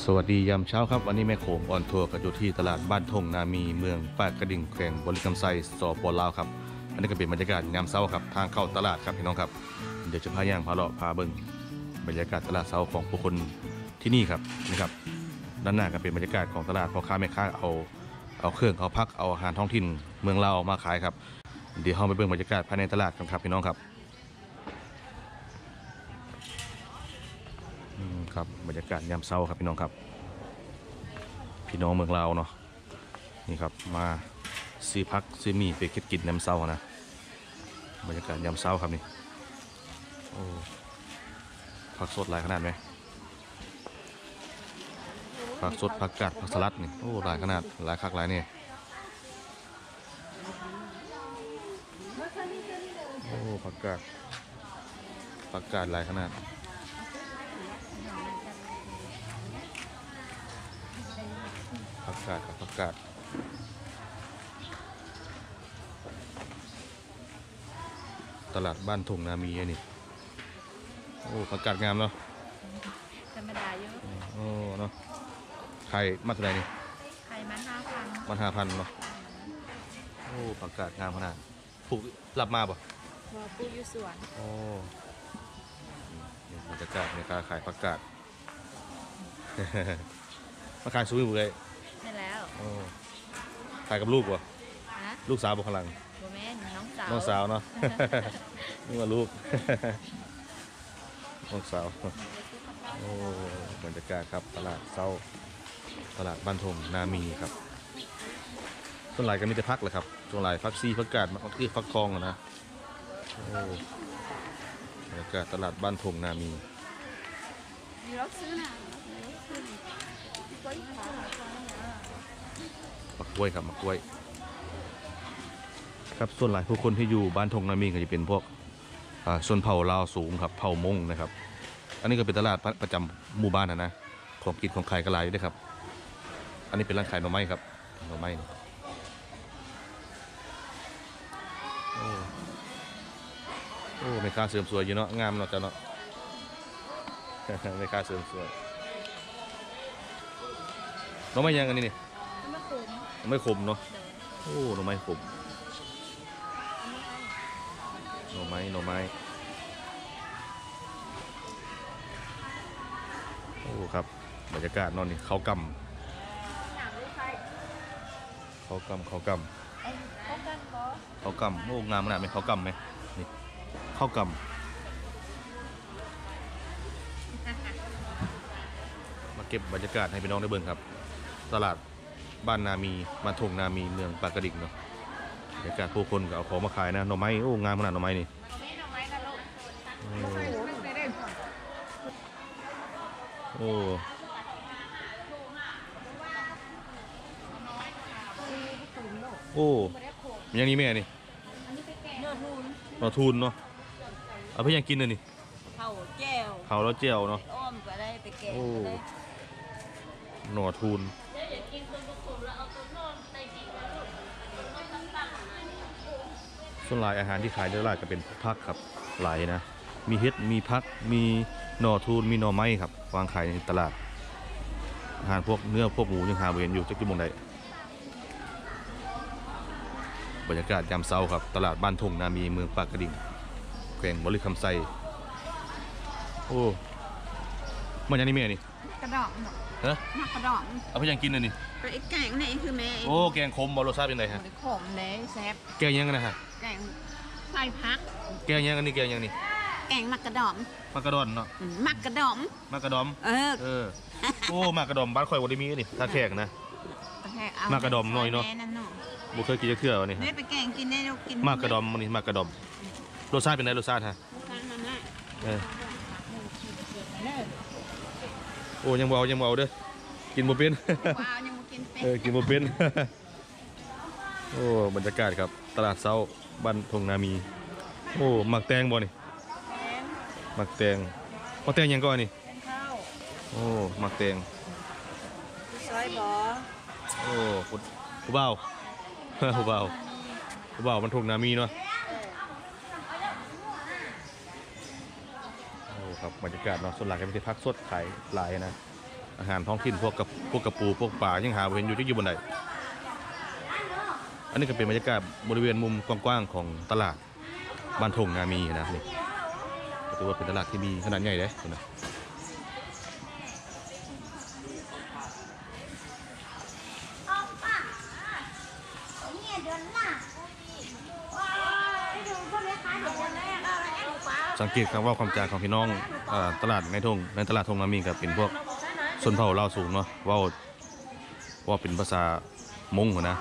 สวัสดียามเช้าครับวันนี้แม่โขงออนทัวร์กับอยู่ที่ตลาดบ้านทงนามีเมืองปากกระดิ่งแขวงบริคำไซสปลาวครับอันนี้ก็เป็นบรรยากาศยามเช้าครับทางเข้าตลาดครับพี่น้องครับเดี๋ยวจะพาย่างพาเลาะพาเบิ่งบรรยากาศตลาดเช้าของผู้คนที่นี่ครับนี่ครับด้านหน้าก็เป็นบรรยากาศของตลาดพ่อค้าแม่ค้าเอาเครื่องเอาพักเอาอาหารท้องถิ่นเมืองลาวมาขายครับเดี๋ยวเราไปเบิ่งบรรยากาศภายในตลาดกันครับพี่น้องครับครับบรรยากาศยามเช้าครับพี่น้องครับพี่น้องเมืองลาวเนาะนี่ครับมาซื้อพักซื้อมีไปคิดกินยามเช้านะบรรยากาศยามเช้าครับนี่โอ้ผักสดหลายขนาดไหมผักสดผักกาดผักสลัดนี่โอ้หลายขนาดหลายคักหลายนี่โอ้ผักกาดหลายขนาดผักกาดกับผักกาดตลาดบ้านทงนามีนี่โอ้ผักกาดงามเนาะธรรมดาเยอะโอ้เนาะไข่มาเท่าไหร่นี่ไข่มัน5,000 มัน5,000เนาะโอ้ผักกาดงามขนาดปลูกรับมาป่ะพอปลูกอยู่สวนโอ้บรรยากาศในการขายผักกาดมาขายซูอยู่เลยนี่แล้วโอ้ขายกับลูกวะลูกสาวบุคลังโบแม่นน้องสาวเนาะนี่มาลูกน้องสาวโอ้บรรยากาศครับตลาดเช้าตลาดบ้านทงนามีครับส่วนหลายก็มีแต่พักแหละครับส่วนหลายพักซีพักกาดพักที่พักทองนะโอ้บรรยากาศตลาดบ้านทงนามีมะกล้วยครับมะกล้วยครับส่วนหลายผู้คนที่อยู่บ้านทงนามีก็จะเป็นพวกชนเผ่าลาวสูงครับเผ่ามงนะครับอันนี้ก็เป็นตลาดประจำหมู่บ้านนะของกินของขายกระไรด้วยครับอันนี้เป็นร้านขายหน่อไม้ครับหน่อไม้โอ้ไม่ค่าเสริมสวยอยู่เนาะงามเนาะจ้ะเนาะไม่ค่าเสริมสวยหน่อไม้ยังอันนี้นี่ไม่ขมเนาะโอ้หน่อไม้ขมหน่อไม้โอ้ครับบรรยากาศนอนนี่เขากำโอ้งามขนาดไหมเขากำไหมนี่เขากำมาเก็บบรรยากาศให้พี่น้องได้เบิ่งครับตลาดบ้านนามีบ้านทงนามีเมืองปากกระดิ่งเนาะบรรยากาศผู้คนก็เอาของมาขายนะหน่อไม้โอ้งามขนาดหน่อไม้นี่โอ้โอ้มันยังนี้แม่นี่หน่อทูนเนาะเอาไปยังกินเลยนี่เผาแก้วเผาแล้วเจียวเนาะอ้อมก็ได้ไปแกงก็ได้หน่อทูนส่วนหลายอาหารที่ขายได้หลายก็เป็นผักครับหลายนะมีเห็ดมีผักมีหน่อทูนมีหน่อไม้ครับวางขายในตลาดอาหารพวกเนื้อพวกหมูยังหาเห็นอยู่จะกินมงใดบรรยากาศยามเช้าครับตลาดบ้านทงนามีเมืองปากกระดิ่งแขวงบริคำไซโอ้มันยังนี่แม่นี่กระดองฮะนักกระดองเอาไปยังกินเลยนี่ไอ้แกงนี่คือแม่โอ้แกงขมบอลรสชาติเป็นไงฮะขมเลยแซ่บแกงยังไงนะฮะแกงใส่ผักแกงยังอันนี้แกงยังนี่แกงมักกระดอมมักกระดอนเนาะมักกระดอมโอ้มักกระดอมบ้านคอยวันนี้มีนี่ถ้าแขกนะมักกระดอมน้อยเนาะบุเคยกินเทื่อวันนี้ได้ไปแกงกินได้เรากินมักกระดอมวันนี้มักกระดอมรสชาติเป็นไงรสชาติฮะโอ้ยังเบาเด้อกินโมเป็นกินโมเป็นโอ้บรรยากาศครับตลาดเช้าบ้านทงนามีโอ้หมักแตงบ่นี่หมักแตงยังก่อนนี่โอ้หมักแตงซอยบ่โอ้ผู้บ่าวผู้บ่าวมันทงนามีเนาะโอ้ครับบรรยากาศเนาะส่วนหลักก็เป็นพักสดขายหลายนะอาหารท้องถิ่นพวกกระปูพวกปลายังหาบ่เห็นอยู่ที่อยู่บนใดอันนี้ก็เป็นบรรยากาศบริเวณมุมกว้างๆของตลาดบ้านทงนามีนะนี่ถือว่าเป็นตลาดที่มีขนาดใหญ่เลยนะสังเกตคำว่าความจางของพี่น้องตลาดในตลาดทงนามีกับเป็นพวกชนเผ่าลาวสูงเนาะว่าเป็นภาษามงนะ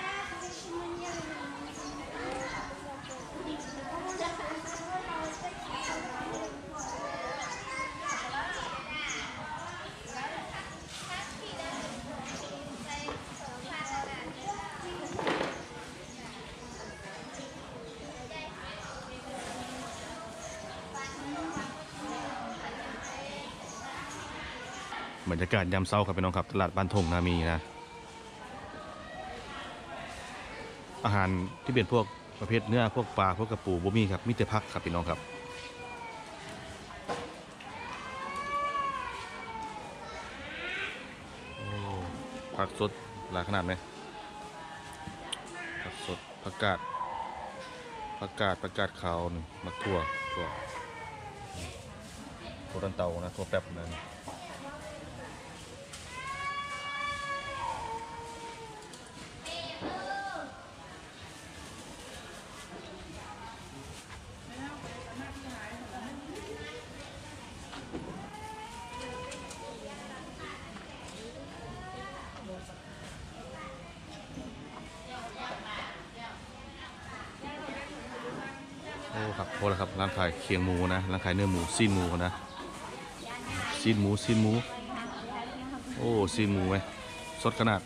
บรรยากาศยามเช้าครับพี่น้องครับตลาดบ้านทงนามีนะอาหารที่เป็นพวกประเภทเนื้อพวกปลาพวกกระปูบ่มีครับมีแต่ผักครับพี่น้องครับผักสดหลายขนาดไหมผักสดผักกาดขาวมักถั่วตันเตานะถั่วแป๊บนั่นโอ้ครับโอ้แล้วครับร้านขายเคียงหมูนะร้านขายเนื้อหมูซีนหมูนะซีนหมูโอ้ซีนหมูไหมสดขนาด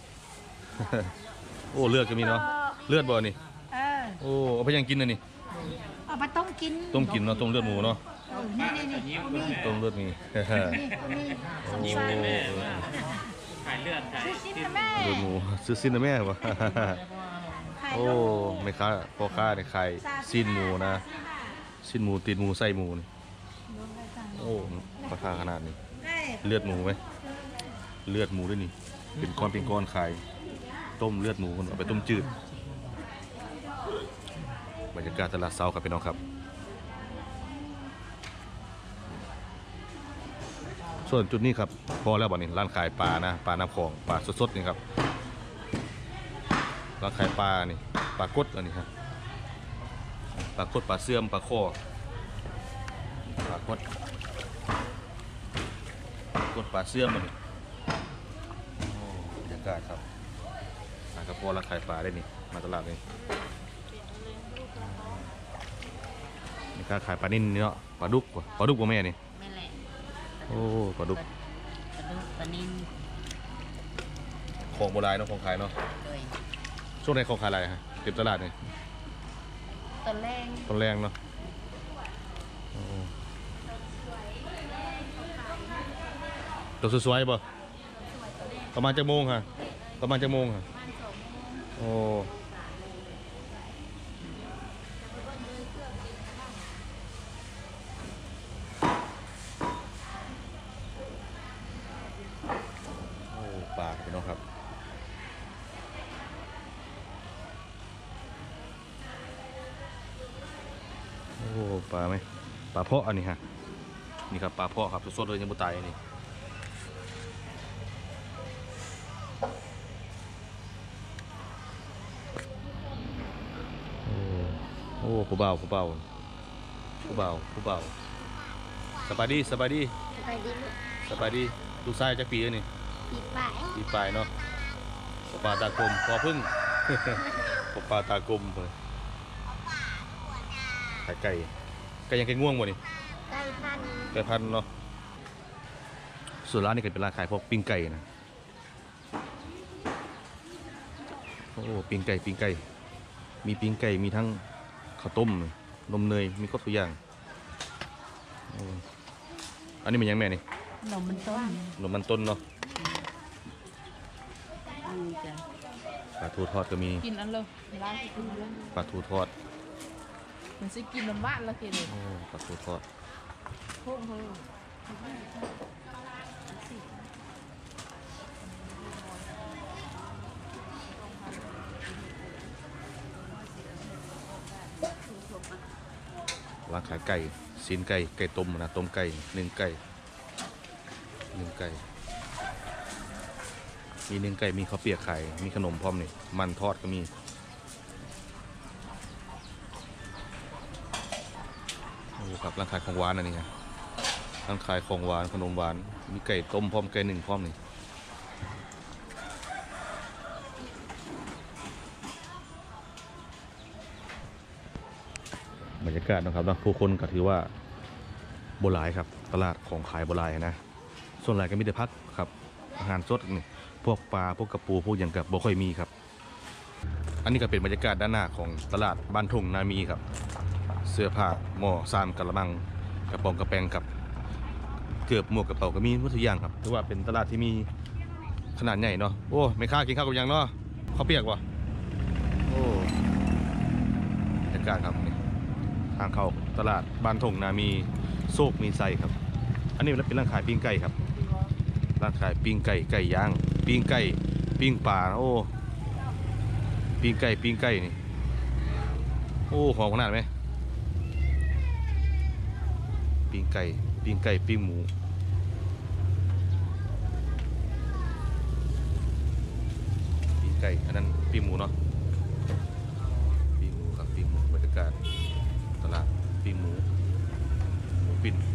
โอ้เลือดก็มีเนาะเลือดบ่นี่โอ้เอาไปยังกินนะนี่เอามาต้มกินต้มกินเนาะต้มเลือดหมูเนาะนี่ต้มเลือดมี โอ้ขายเลือดขายซื้อชิ้นนะแม่เลือดหมูซื้อซีนนะแม่วะ โอ้ไม่ค้าพ่อค้าเนี่ยขายซีนหมูนะซีนหมูตีนหมูไส้หมูนี่โอ้ราคาขนาดนี้เลือดหมูไหมเลือดหมูด้วยนี่เป็นก้อนขายต้มเลือดหมูเอาไปต้มจืดบรรยากาศตลาดเช้าครับพี่น้องครับส่วนจุดนี้ครับพอแล้วบ่นี่ร้านขายปลานะปลาน้ำของปลาสดๆนี่ครับร้านขายปลานี่ปลากดอันนี้ครับปลากดปลาเสื่อมปลาข้อปลากดปลาเสื่อมอันนี้โอ้บรรยากาศครับกระเพาะร้านขายปลาได้นี่มาตลาดนี่นี่การขายปลานิ่นนี่เนาะปลาดุกว่าแม่นี่ไม่แหละโอ้ปลาดุกปลานินของโบราณเนาะของขายเนาะเลยช่วงไหนของขายอะไรฮะเต็มตลาดนี่ตอนแรกตอนแรงเนาะโอ้ตัวสวยๆป่ะประมาณจะโมงค่ะประมาณจะโมงค่ะโอ้ปลาพี่น้องครับโอ้ปลาไหมปลาเพาะอันนี้ฮะนี่ครับปลาเพาะครับสดๆเลยยังไม่ตายอันนี้โอ้ผู้เบาสบายดีไปดิลูกชายจะปีแล้วนี่ ปีปลายเนาะปลาตากลมพอพึ่ง ปลาตากลมเลยขายไก่ยังไก่ง่วงบ่นี่ไก่พันเนาะส่วนร้านนี้ก็เป็นร้านขายพวกปิ้งไก่นะโอ้ปิ้งไก่มีปิ้งไก่มีทั้งข้าวต้มนมเนยมีครบทุกอย่างอันนี้มันยังแม่นี่นมมันต้นนมมันต้นเนาะปลาทูทอดก็มีกินอันเลยร้านกินเลยปลาทูทอดมันจะกินน้ำหวานแล้วกินเลยโอ้ปลาทูทอดพวกเธอร้านขายไก่ซีนไก่ไก่ต้มนะต้มไก่หนึ่งไก่มีหนึ่งไก่มีข้าวเปียกไข่มีขนมพร้อมนี่มันทอดก็มีโอ้ครับร้านขายของหวานอันนี้ไงร้านขายของหวานขนมหวานมีไก่ต้มพร้อมไก่หนึ่งพร้อมนี่บรรยากาศนะครับผู้คนก็ถือว่าโบราณครับตลาดของขายโบราณนะส่วนใหญ่ก็มีแต่พักครับอาหารสดนี่พวกปลาพวกกระปูพวกอย่างกับบ่ค่อยมีครับอันนี้ก็เป็นบรรยากาศด้านหน้าของตลาดบ้านทุ่งนามีครับเสื้อผ้าหม้อซามกระมังกระป๋องกระแปงครับเกือบหมวกกระเป๋าก็มีทุกอย่างครับถือว่าเป็นตลาดที่มีขนาดใหญ่เนาะโอ้ไม่ค่ากินข้าวกับยังเนาะข้าวเปียกวะโอ้บรรยากาศครับทางเข้าตลาดบ้านทุ่งนามีโซกมีไส้ครับอันนี้เป็นร้านขายปิ้งไก่ครับร้านขายปิ้งไก่ไก่ย่างปิ้งไก่ปิ้งปลาโอ้ปิ้งไก่นี่โอ้หอมขนาดไหมปิ้งไก่ปิ้งหมูปิ้งไก่อันนั้นปิ้งหมูเนาะปิ้งหมูครับปิ้งหมูบรรยากาศตลาดปิ้งหมูปิ้ง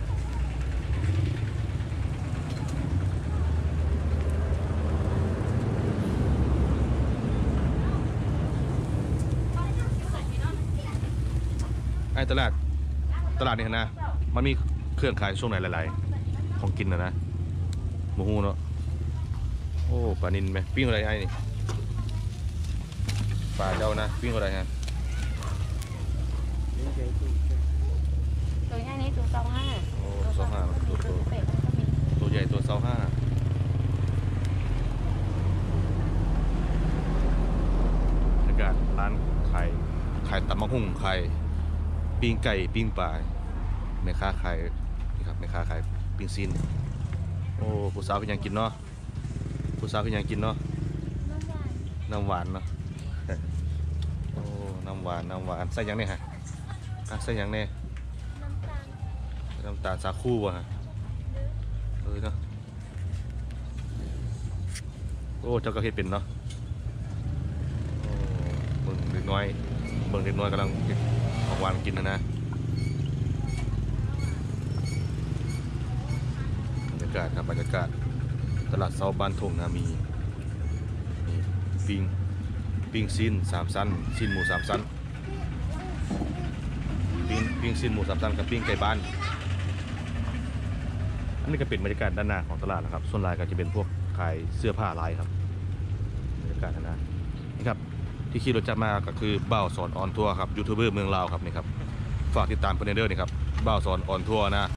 ไอ้ตลาดนี่นะมันมีเครื่องขายช่วงไหนหลายๆของกินนะหมูฮูเนาะโอ้ปลานิลไหมปิ้งอะไรไอ้นี่ปลาเจ้านะปิ้งอะไรฮะตัวใหญ่นี้ตัว25 โอ้25ตัวใหญ่ตัว25บรรยากาศร้านขายตำมะฮุ่งขายปิ้งไก่ปิ้งปลาแม่ค้าขายนี่ครับแม่ค้าขายปิ้งซีนโอ้ผู้สาวก็ยังกินเนาะน้ำหวานเนาะโอ้น้ำหวานใส่ยังเนี่ยฮะใส่ยังเนี่ยน้ำตาลสาคูวะฮะเนาะโอ้เจ้าก็เฮ็ดเป็นเนาะโอ้เบิ่งเด็กน้อยกำลังของหวานกินนะบรรยากาศครับบรรยากาศตลาดเซาบ้านทุ่งนามีปิ้งซีน3 ชั้นซีนหมู3 ชั้นปิ้งซีนหมู3 ชั้นกับปิ้งไก่บ้านอันนี้ก็เป็นบรรยากาศด้านหน้าของตลาดนะครับส่วนลายก็จะเป็นพวกขายเสื้อผ้าลายครับบรรยากาศด้านหน้านี่ครับที่ขี่รถจักรมาก็คือบ่าวสอนออนทัวร์ครับยูทูบเบอร์เมืองลาวครับนี่ครับฝากติดตามเพื่อนเด้อนี่ครับบ่าวสอนออนทัวร์นะ